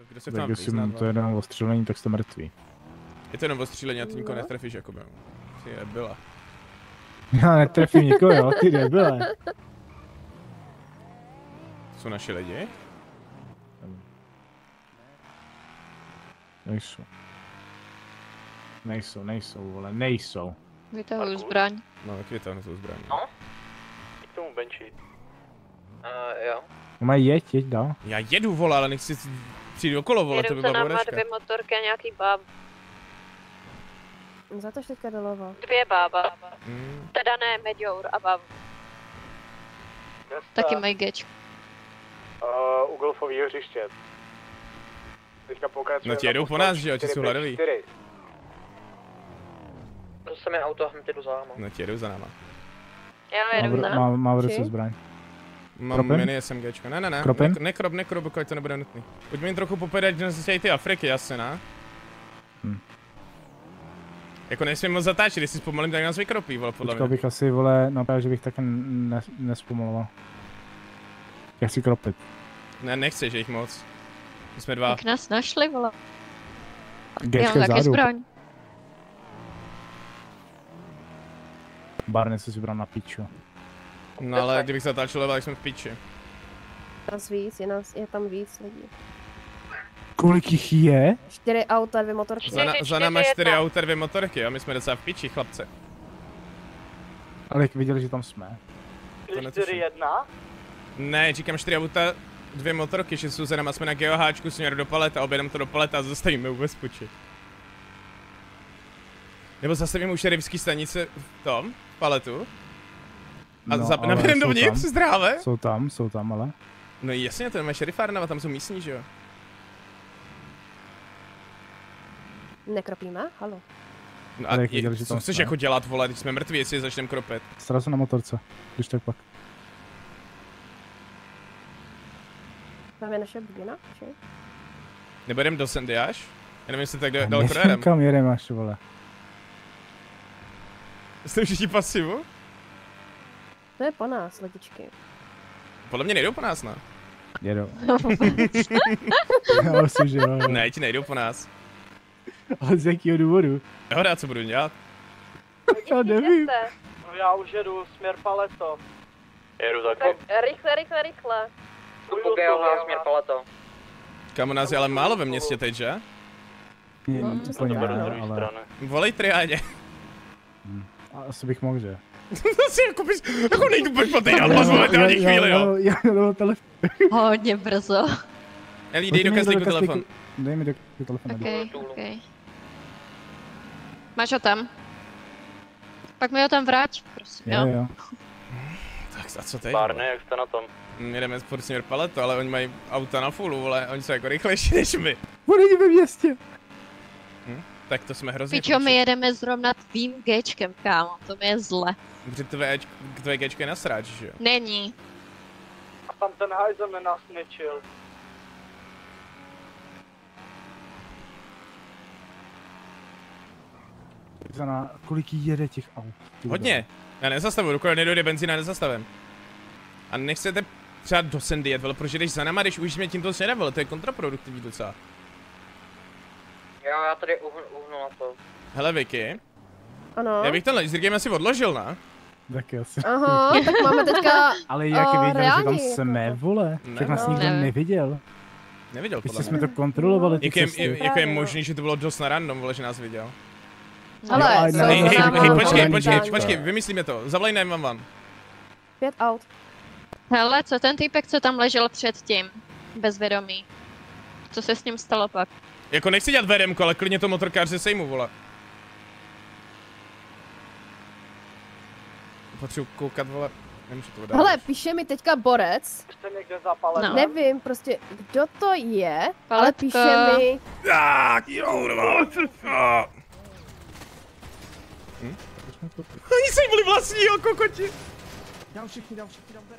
Kdo se tam jestli mám to jenom ostřílení, tak jste mrtví. Je to jenom ostřílení a ty nikoho netrefíš, jakoby. Ty nebyla. Já netrefím nikoho, jo, ty nebyle. Jsou naši lidi? Nejsou, vole, nejsou. Vytahuju zbraň. No, jak vytáhnu tu zbraň. No? K tomu benči. Jo. No mají jeď dál. Já jedu, vole, ale nechci přijít okolo, vole, to by byla borečka. Dvě motorky a nějaký báb. Za to teďka doleva. Dvě bába. Teda ne, Medjour a báb. Taky mají geč. U golfového hřiště. Teďka pokračujeme. No ti jedou po nás, že jo, ti jsou hledaví. To se mi auto, hned jdu za náma. No ti jedou za náma. Já jedu za. Má v ruce zbraň. Mám mini SMGčko, ne. Nekrop, dokud to nebude nutný. Pojďme jim trochu popedat, že se ty Afriky, jasně, ne? Jako nesmím moc zatáčet, když si zpomalím, tak nás vykropí, vole, podle mě. Bych asi, vole, napadl, že bych taky nespomaloval. Já chci kropit. Ne, nechci, že jich moc. My jsme dva. Jak nás našli, vole. Gečka já mám taky vzadu. zbraň. Barney se si bral na piču. No ale kdybych zatáčel leva, tak jsme v piči. Je tam víc lidí. Kolik jich je? 4 auta, 2 motorky. Za náma 4 auta, 2 motorky a my jsme docela v piči, chlapce. Ale jak viděli, že tam jsme. 4-1? Ne, říkám 4 auta, 2 motorky, že jsou za náma, jsme na geoháčku směru do paleta, objedeme to do paleta a zastavíme u bezpuči. Nebo zastavíme u šerifský stanice v tom, paletu. A No, nabědeme dovnitř, zdráve? Jsou tam, ale. No jasně, to je šerifárna, a tam jsou místní, že jo? Nekropíme? Halo. No a co chceš jako dělat, vole, když jsme mrtví, jestli začneme kropit? Srazu na motorce, když tak pak. Tam je naše budina, či? Nebo jdem do Sandy až? Já nevím, jestli tak daleko jdem. Kam jedem až, vole? Jste všichni pasivu? To je po nás, letičky. Podle mě nejdou po nás, ne? Jedou. Já myslím, že jo. Ne, ti nejdou po nás. Ale z jakého důvodu? Hoda, co budu dělat? Já nevím. No já už jedu směr paleto. Jedu za Tak rychle. Jdu směr paleto. Kam u nás je ale málo ve městě teď, že? Úplně ne, ale... Volej triádě. Asi bych mohl, že? To si jako bys, jako nejdu pojď po té momentální chvíli, jo. Já do telefonu. Hodně brzo. Eli, dej do kastlíku telefon. Dej mi do telefonu. Okay. Máš ho tam? Pak mi ho tam vrať, prosím, jo. Tak a co teď? Barney, jak jste na tom? Jedeme furt směr paleto, ale oni mají auta na fullu, vole, oni jsou jako rychlejší než my. On není ve městě. Tak to jsme hrozně. Pičo, my jedeme zrovna tvým Gčkem, kámo, to mi je zle. Protože tvoje Gčko je na sráč, že jo? Není. A tam ten hajzel nenasničil. Kolik jede těch aut? Hodně. Já nezastavu, dokud nedojde benzína, nezastavím. A nechcete třeba do Sandy jet, vole, protože jdeš za náma, když už jsme tímto směrem, vole, to je kontraproduktivní docela. Jo, já tady uhnu na to. Hele, Vicky. Ano. Já bych ten laser game asi odložil, ne? Tak asi. Aha, tak máme teďka... Ale jak věděl, že tam reálně, jsme, jako. vole? Tak nás nikdo neviděl. Neviděl, podle Ještě mě. jsme to kontrolovali, ty Jak je možný, že to bylo dost na random, vole, že nás viděl? Ale, počkej, vymyslíme to. Zavolej 911. 5 aut. Hele, co ten týpek, co tam ležel předtím? Bezvědomý. Co se s ním stalo pak? Jako nechci dělat vedemko, ale klidně to motorkář sejmu, vole. Potřebuji koukat, vole. Nemůžu to dát. Hele, píše mi teďka borec. Jste někde za paletem? No. Nevím prostě, kdo to je, ale Paletka. píše mi... Tak, kurva. Oni se byli vlastního kokoti. Dám všichni, berte.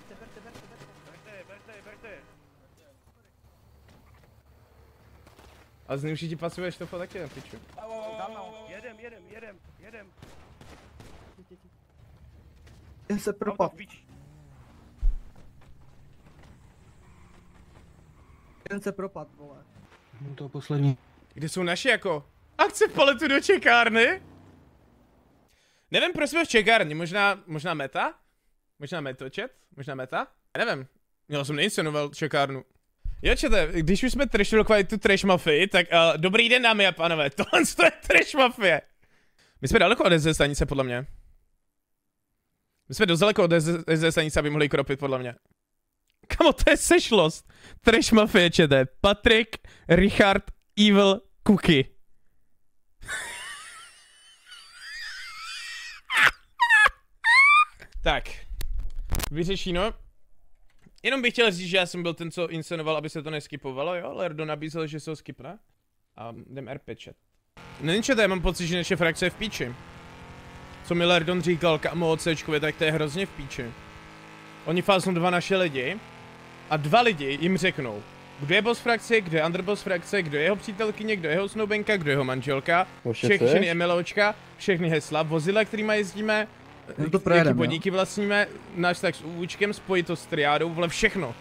A zneužití pasuješ to taky na piču. Jedem. Jen se propad. Jen se propad, vole. No to poslední. Kde jsou naši jako? Akce paletu do čekárny? Nevím, proč jsme v čekárně, možná meta? Možná metočet? Možná meta? Já nevím. Měl jsem neinscenoval čekárnu. Jo, čete, když už jsme trashovali tu trash mafii, tak dobrý den, dámy a pánové, tohle je trash mafie. My jsme daleko od SZ stanice, podle mě. My jsme dost daleko od SZ stanice, aby mohli kropit, podle mě. Kamo, to je sešlost. Trash mafie, čete. Patrik, Richard, Evil, Cookie. Tak. Vyřešíno. Jenom bych chtěl říct, že já jsem byl ten, co inscenoval, aby se to neskipovalo, jo? Lerdo nabízel, že se ho skipne. A jdem RP chat. Není čete, já mám pocit, že naše frakce je v píči. Co mi Lerdon říkal, kamo o Cčkově, tak to je hrozně v píči. Oni fáznou 2 naše lidi. A 2 lidi jim řeknou, kdo je boss frakce, kdo je underboss frakce, kdo je jeho přítelkyně, kdo je jeho snoubenka, kdo je jeho manželka, všechny MLOčka, všechny hesla, vozidla, kterýma jezdíme, jaký podniky vlastníme, náš tak s úvůčkem, spojitost s triádou, vole všechno.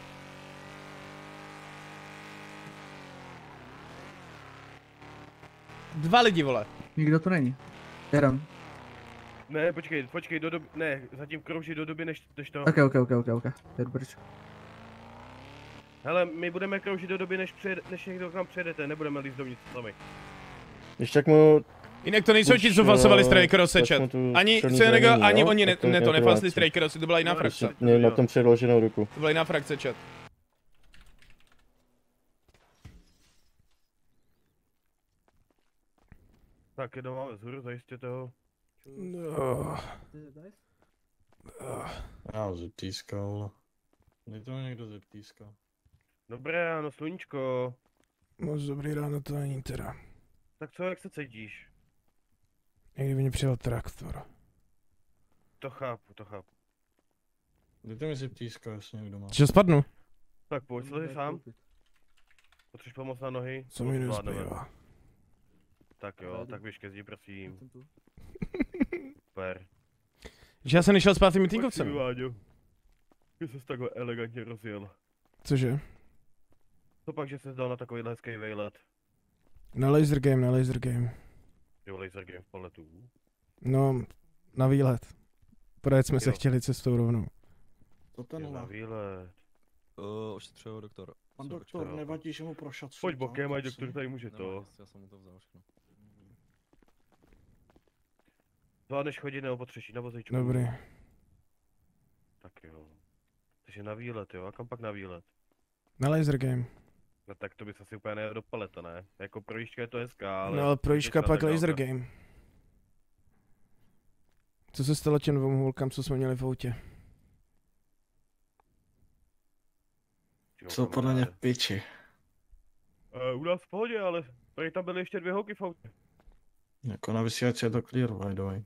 Dva lidi, vole. Nikdo to není. Jedem. Ne, počkej, do doby, ne, zatím krouží do doby, než to. Ok. Jedu pryč. Hele, my budeme kroužit do doby, než někdo k nám přijedete, nebudeme líst dovnitř sami. Když tak mu... Jinak to nejsou ti, co fasovali Strikerosse, chat. Ani Senego, ani oni nefasli Strikerosse, to byla jiná frakce. Měli na tom předloženou ruku. To byla jiná frakce, chat. Tak, jednou máme vzhůru, zajistěte ho. Já ho zeptískal. Dej to někdo zeptískal. Dobré ráno, sluníčko. Moc dobrý ráno to není teda. Tak co, jak se cítíš? Jak kdyby mě přijel traktor. To chápu. Dejte mi zeptískal, jestli někdo má. Že spadnu? Tak pojď, slezi sám. Potřebuješ pomoc na nohy? Co mi nezbývá? Tak jo, tak běž ke zdi, prosím. Per. Že já jsem nešel spát tím meetingovcem. Že jsi takhle elegantně rozjel. Cože? Co pak, že jsi dal na takový hezký vejlet? Na laser game. Jo, laser game v paletu. No, na výlet. Projet jsme se chtěli cestou rovnou. To ten na výlet. Ošetřuje doktor. Pan doktor, nevadí, že mu prošat. Pojď bokem, ať doktor tady může to. Já jsem mu to vzal všechno. Zvládneš chodit nebo potřešit na vozejčku? Dobrý. Tak jo. Takže na výlet, jo? A kam pak na výlet? Na laser game. No tak to bys asi úplně nejel do paleta, ne? Jako projížďka je to hezká, ale... No ale projížďka pak laser game. Co se stalo těm 2 holkám, co jsme měli v autě? Co podle mě v piči. U nás v pohodě, ale tady tam byly ještě 2 holky v autě. Jako na vysílači je to clear, by the way.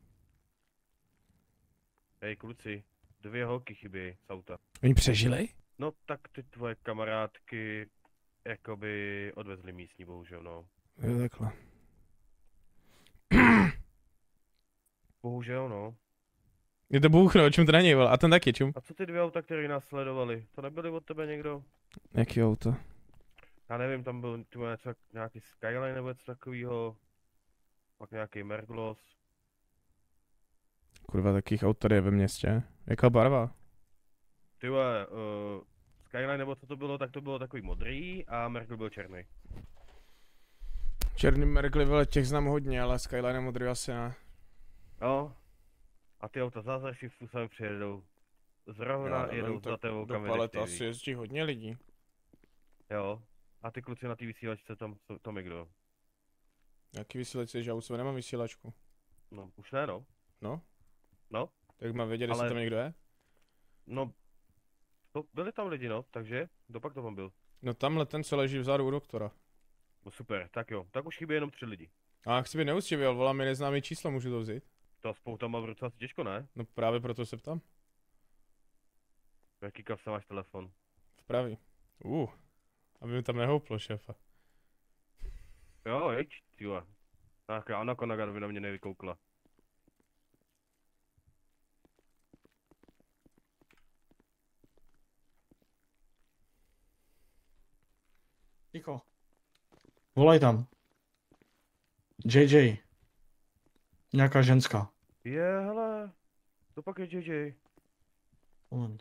Hej kluci, 2 holky chybějí z auta. Oni přežili? No tak ty tvoje kamarádky jakoby odvezli místní, bohužel no. Jo, takhle. Bohužel no. Je to bůh, no, čum to není, vole. A ten taky, čum. A co ty 2 auta, které nás sledovali? To nebyly od tebe někdo? Jaký auto? Já nevím, tam byl nějaký Skyline nebo něco takového. Pak nějaký Merglos. Kurva, takých aut tady je ve městě. Jaká barva? Ty vole, Skyline nebo co to bylo, tak to bylo takový modrý a Mergl byl černý. Černý Mergly, vole, těch znám hodně, ale Skyline modrý asi ne. No. A ty auta zázračným způsobem přijedou. Zrovna jedou za tebou kam do paleta asi jezdí hodně lidí. Jo. A ty kluci na té vysílačce tam je kdo? Jaký vysílačce, že já u sebe nemám vysílačku. No, už ne no. No? No. Tak mám vědět, jestli tam někdo je? No, to byli tam lidi no, takže, kdo pak to tam byl? No tamhle ten, co leží vzadu u doktora. No super, tak jo, tak už chybí jenom 3 lidi. A jak si by neustěvěl, volá mi neznámý číslo, můžu to vzít? To spouta má v ruce asi těžko, ne? No právě proto se ptám. V jaký kapse máš telefon? V pravý. Aby mi tam nehouplo, šéfa. Jo, jeď, tyhle. Tak anakonaga by na mě nevykoukla. Ticho. Volaj tam. JJ. Nějaká ženská. Hele. To pak je JJ. Moment.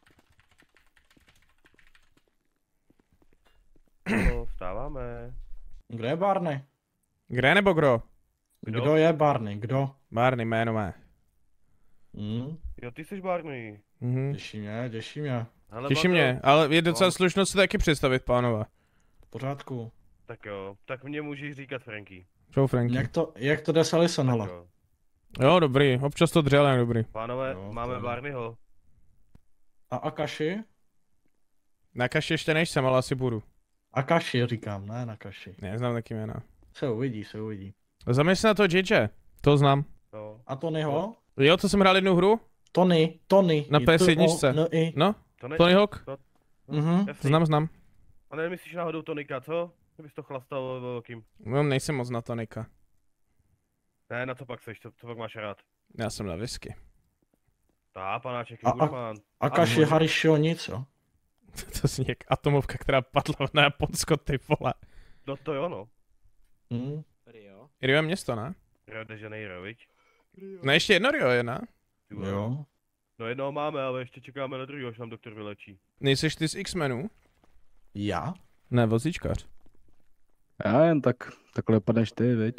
No, vstáváme. Kde je Barney? Kde nebo kdo? Kdo je Barney? Kdo? Barney, jméno má. Jo, ty jsi Barney. Mhm. Těší mě. Hele, Těší Bago, mě, ale je docela No. slušno se taky představit, pánové. V pořádku. Tak jo, tak mě můžeš říkat Franky. Čau, Franky. Jak to jde s Alison, hele? Jo. Jo, dobrý, občas to dřele, dobrý. Pánové, Jo, máme to je. Barneyho. A Akashi? Na kaši ještě nejsem, ale asi budu. Akashi říkám, ne na kaši. Neznám taky jména. Se uvidí. Zaměř se na to JJ, to znám. No. A Tonyho? Jo, to jsem hrál jednu hru? Tony. Na PS1. No, To ne... Tony Hawk? Jasný. Znám. A nemyslíš náhodou Tonika, co? Kdybys to chlastal velkým. No, nejsem moc na tonika. Ne, na co pak seš, co pak máš rád? Já jsem na whisky. Panáček, A- Gurmán. Akashi Harishio nic, jo? To zní jak atomovka, která padla na Japonsko, ty vole. No to jo, no. Rio je město, ne? Rio de Janeiro, viď? No ještě jedno Rio je, ne? Jo. No jednoho máme, ale ještě čekáme na druhého, až nám doktor vylečí. Nejseš ty z X-Menů? Já? Ne, vozíčkař. Já jen takhle padneš ty, viď?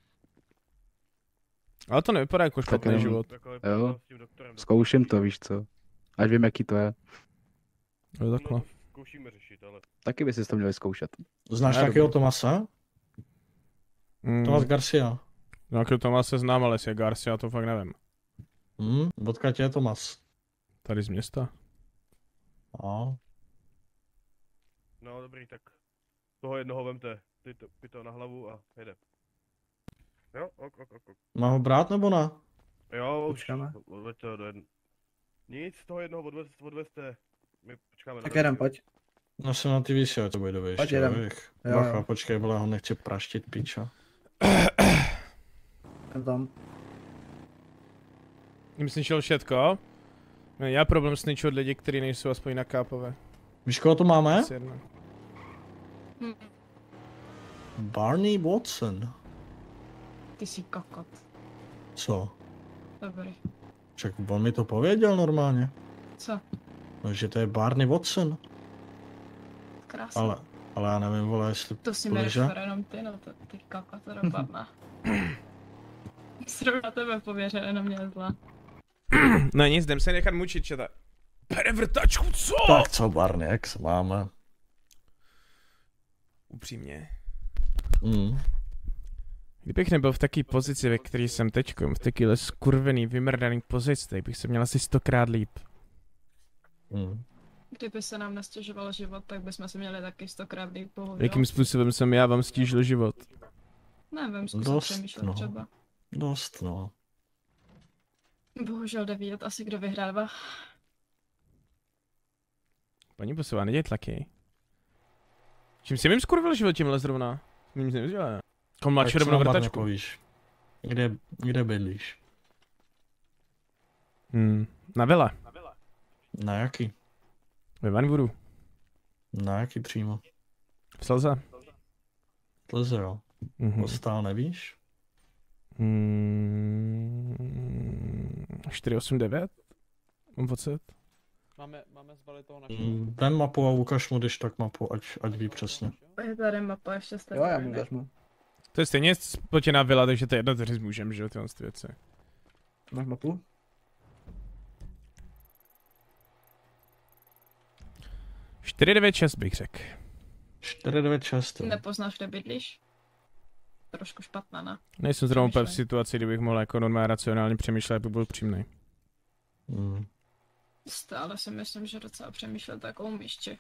Ale to nevypadá jako špatný jenom- život. Takhle Jo. s tím doktorem. Zkouším to, víš co? Až vím, jaký to je. Jo, takhle. No, to zkoušíme řešit, ale... Taky by si to měli zkoušet. Znáš Ne, takového dobrý. Tomase? Tomas Garcia. No, jako Tomas se znám, ale jestli je Garcia, to fakt nevím. Odkud je Tomas? Tady z města. No. No dobrý, tak toho jednoho vemte, ty to na hlavu a jede. Jo, ok. Má ho brát nebo ne? Jo, už, Počkáme. odveď to do Nic, toho jednoho odvezte, my počkáme Tak na jedem, dalšího. pojď. No jsem na ty vysílal, to bude ještě. Pojď, jedem. Jo, Bacha, jo. počkej, vole, ho nechci praštit, piča. Jdem tam. Jim sničil všetko? No, já problém sničit lidi, kteří nejsou aspoň na kápové. Víš, koho tu máme? Asi jedno. Barney Watson. Ty jsi kokot. Co? Dobrý. Však on mi to pověděl normálně. Co? No, že to je Barney Watson. Krásně. Ale já nevím, vole, jestli To si leže. mi jenom ty, no to ty kokot dopadne. Zrovna tebe pověřili na mě zla. No nic, jdem se nechat mučit, četa. Bere vrtačku, co? Tak co, Barney, jak se máme? Upřímně. Mm. Kdybych nebyl v takové pozici, ve které jsem teďkom, v takové skurvený, vymrdaný pozici, tak bych se měl asi 100krát líp. Mm. Kdyby se nám nestěžoval život, tak bychom se měli taky 100krát líp pohodil. Jakým způsobem jsem já vám stížil život? Nevím, zkusit Dost, přemýšlet no. třeba. Dost, no. Bohužel jde vidět asi, kdo vyhrává. Paní Bosová, neděj tlaky. Čím si mým skurvil život tímhle zrovna? Mým nic nevydělá. Kom mladší Tak co rovnou nám, Barney, vrtačku. povíš? Kde bydlíš? Na vile. Na jaký? Ve Vanwoodu. Na jaký přímo? V Slze. Tleze, jo. Postál nevíš? 489? Mám pocit. Máme zbalit toho našeho. Vem mapu a ukaž mu, když tak mapu, ať ví přesně. Je tady mapa ještě jste. Jo, já mu vezmu. To je stejně spotěná vila, takže to je jedno, co můžem, že jo, tyhle věci. Máš mapu? 496 bych řekl. 496, jo. Nepoznáš, kde bydlíš? Trošku špatná, ne? Nejsem zrovna úplně v Přemýšlej. situaci, kdybych mohl jako normálně racionálně přemýšlet, aby byl přímnej. Mm. Stále si myslím, že docela přemýšlet takovou myšči.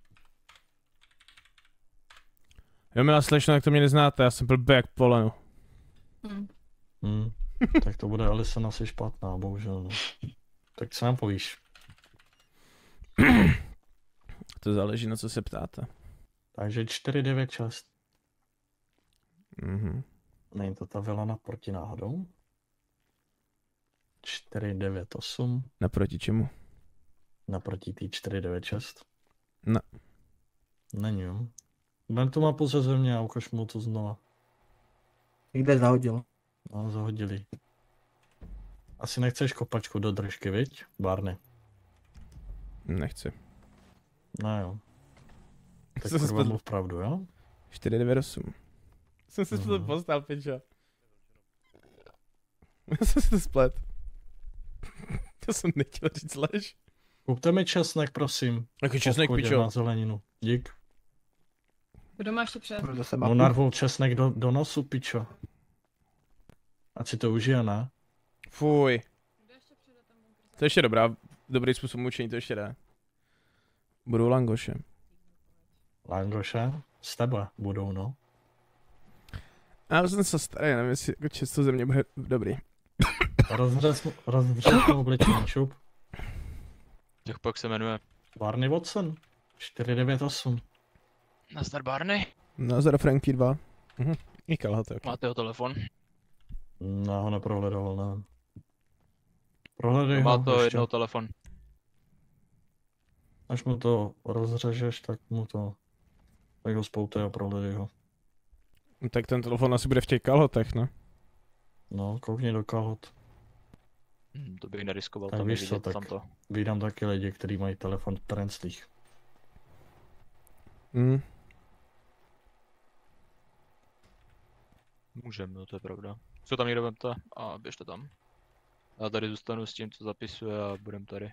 Jo, milá slečno, jak to mě neznáte, já jsem blbý jak poleno. Tak to bude Alison asi špatná, bohužel. No. Tak co nám povíš? To záleží, na co se ptáte. Takže 496. Mhm. Není to ta vila naproti náhodou? 498 Naproti čemu? naproti tý 496. Ne. Není, jo. Vem tu mapu ze země a ukaž mu to znova. Někde zahodil. No, zahodili. Asi nechceš kopačku do držky, viď? Barney. Nechci. No jo. Tak Co se kurva spletl? mluv pravdu, jo? 498. Jsem si to Mhm. postal, pičo. Já jsem si to splet. To jsem nechtěl říct lež. Kupte mi česnek, prosím. Jaký česnek, Po vchodě pičo? Na zeleninu. Dík. Kdo má ještě před? Zase Mu mapu. narvou česnek do nosu, pičo. Ať si to užije, ne? Fuj. To je ještě dobrý způsob mučení, to ještě jde. Budou langoše. Langoše? Z tebe budou, no. Já jsem se starý, nevím, jestli jako často ze mě bude dobrý. Rozvřeš mu obličení, šup. Jak pak se jmenuje? Barney Watson. 498. Nazdar Barney. Nazdar Franky 2. I kalhotek. Máte ho telefon? Já ho neprohledoval, nevím. Prohledej Má ho to ještě. jednoho telefon. Až mu to rozřežeš, tak ho spoutej a prohledej ho. Tak ten telefon asi bude v těch kalhotech, ne? No, koukni do kalhot. To bych neriskoval, Tak tam víš je co, vidět tak tamto. vídám taky lidi, kteří mají telefon v trenclích. Můžeme, no to je pravda. Co tam někde vemte a běžte tam. Já tady zůstanu s tím, co zapisuje a budem tady.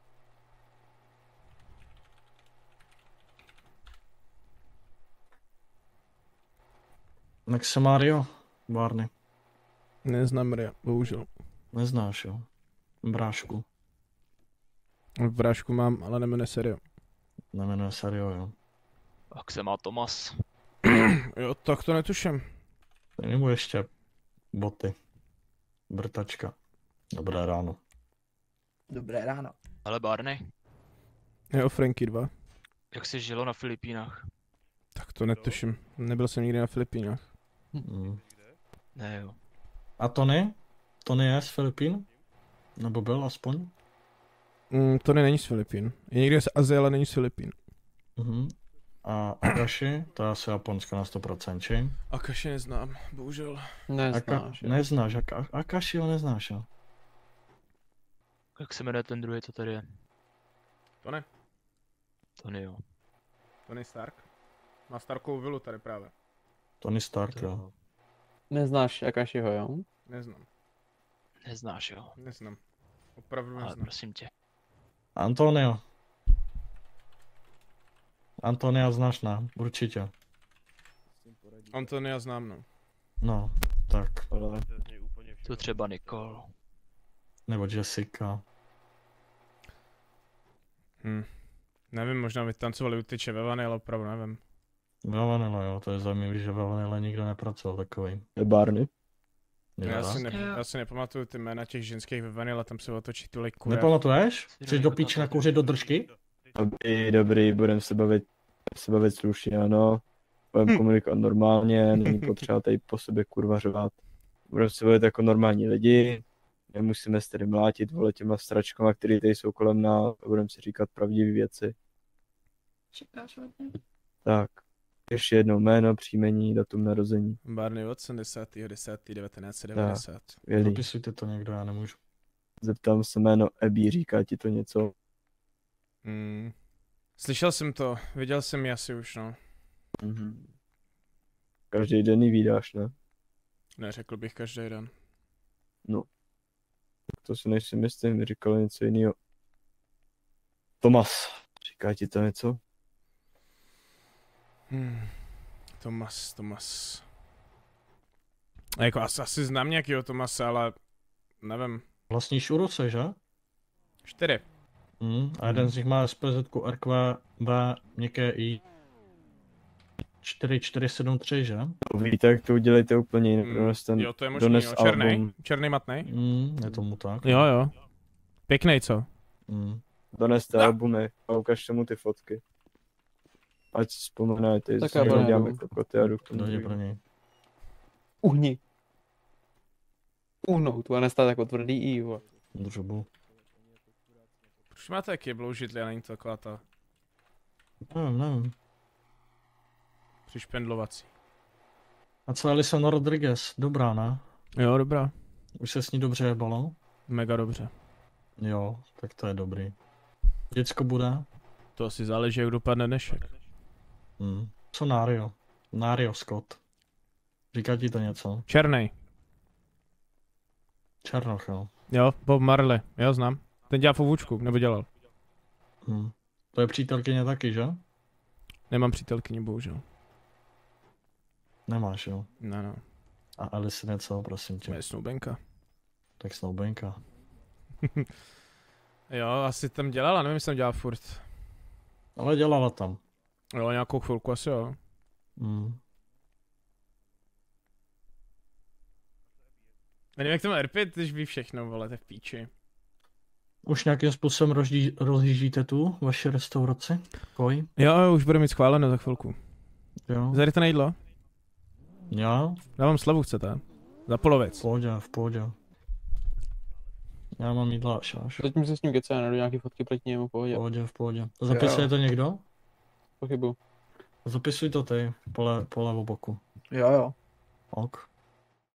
Jak se Mario? Barney. Neznám Maria, bohužel. Neznáš, jo? Brášku. V brášku mám, ale nemenuje serio. Nemenuje Serio, jo? Jak se má Tomas? Jo, tak to netuším. Nebo ještě boty. Brtačka. Dobré ráno. Dobré ráno. Ale Barney, Jo, Franky 2. jak se žilo na Filipínách? Tak to netuším. Nebyl jsem nikdy na Filipínách. Mm. Ne jo. A Tony? Tony je z Filipín? Nebo byl aspoň? To není z Filipín. Je někde z Azie, ale není z Filipín. Mhm. A Akashi? To je asi Japonsko na 100%, či? Akaši neznám, bohužel. Neznáš, jo. Neznáš, Akashi ho neznáš, jo? Jak se jmenuje ten druhý, co tady je? To ne. Tony jo. Tony Stark. Má Starkovou vilu tady právě. Tony Stark, jo. Neznáš Akashiho, jo? Neznám. Neznáš, jo. Neznám. Opravdu Ale neznám. prosím tě. Antonio. Antonia znáš, ne? Určitě. Antonia znám, no. No, tak. To třeba Nicole. Nebo Jessica. Nevím, možná vytancovali u tyče ve vany, ale opravdu nevím. Ve Vanilla, jo, to je zajímavý, že ve Vanilla nikdo nepracoval takový. Je Barney. Já si nepamatuju ty jména těch ženských ve vany, ale tam se otočí tolik kure. Nepamatuješ? Chceš do píči nakouřit do držky? Dobrý, budeme se bavit slušně, ano. Budeme komunikovat normálně, není potřeba tady po sobě kurva řovat. Budeme se bavit jako normální lidi, nemusíme se tady mlátit, vole, těma stračkama, který tady jsou kolem nás, a budeme si říkat pravdivé věci. Čekáš hodně? Tak, ještě jednou jméno, příjmení, datum narození. Barney Watson 10.10.1990. Skvělý. Zapisujte to někdo, já nemůžu. Zeptám se jméno Abby, říká ti to něco? Slyšel jsem to, viděl jsem ji asi už, no. Mhm. Každý den ji vídáš, ne? Neřekl bych každý den. No. To si nejsem jistý, mi říkal něco jiného. Tomas, říká ti to něco? Tomas. A jako asi znám nějakýho Tomase, ale nevím. Vlastníš Uruse, že? 4. A jeden z nich má SPZ-ku RQV měkké I 4473, že? Víte, jak to udělejte úplně jinak. Dones ten, Jo, to je možný, dones jo. Černej? album. Černý matnej? Je tomu tak. Jo. Pěknej, co? Doneste albumy a ukažte mu ty fotky. Ať si vzpomínáte, Tak že já budu. děláme kokoty a jdu k tomu. Dojde pro něj. Uhni. Uhnout, a nestát jako tvrdý I, vole. Drubu. Proč máte jaký bloužitli a není to taková ta... Nevím. Přišpendlovací. A co Alison Rodriguez? Dobrá, ne? Jo, dobrá. Už se s ní dobře jebalo? Mega dobře. Jo, tak to je dobrý. Děcko bude? To asi záleží, jak dopadne dnešek. Co Nario? Nario Scott. Říká ti to něco? Černej. Černoch, jo. Jo, Bob Marley, jo, znám. Ten dělá fovučku, nebo dělal. To je přítelkyně taky, že? Nemám přítelkyni, bohužel. Nemáš, jo? No. A Alice něco, prosím tě. Moje snoubenka. Tak snoubenka. Jo, asi tam dělala, nevím, jestli tam dělala furt. Ale dělala tam. Jo, nějakou chvilku asi jo. Nevím, jak to má R5, když ví všechno, vole, to je v píči. Už nějakým způsobem rozjíždíte tu vaši restauraci? Koj? Jo, už bude mít schváleno za chvilku. Jo. Zadejte na jídlo? Já? Dávám slavu, chcete? Za polovec. V pohodě. Já mám jídla až. Zatím se s ním kecá, najdu nějaký fotky proti němu, v pohodě. Zapisuje to někdo? Pochybu. Zapisuj to ty, po levo boku. Jo. Ok.